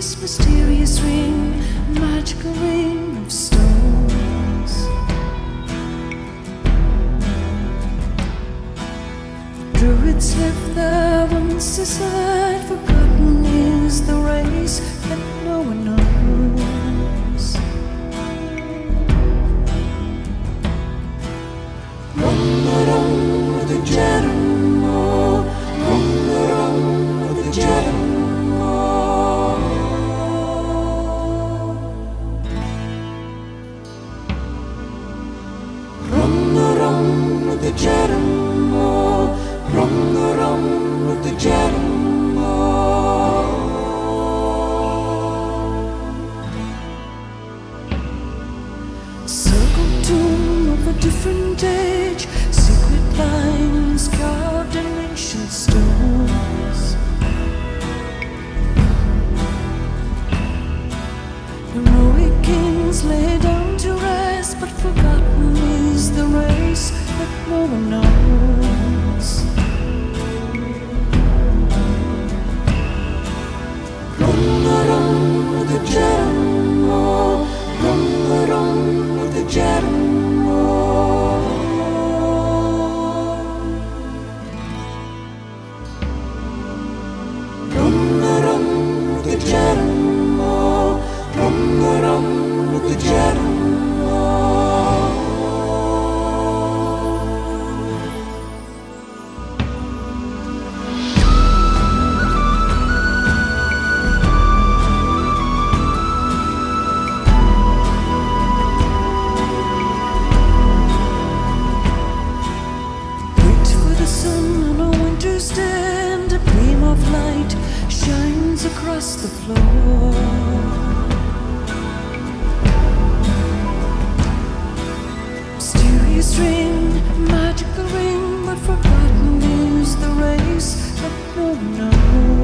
this mysterious ring, magical ring of stones. Druids left their once aside, forgotten is the race that no one knows. Rum-a-rum with the Jeddam-o, rum-a-rum with the Jeddam-o. Rum-a-rum with the Jeddam-o, rum-a-rum with the Jeddam-o. Circle tomb of a different age, secret lines carved in ancient stones. Heroic kings lay down to rest, but forgotten is the race that no one knows. Rum-a-rum with the Jeddam-o, rum-a-rum with the Jeddam-o. Rum-a-rum with the Jeddam-o, rum-a-rum with the Jeddam-o. Wait for the sun on a winter's day, and a beam of light shines across the floor. Mysterious ring, magical ring, but forgotten is the race that no one knows.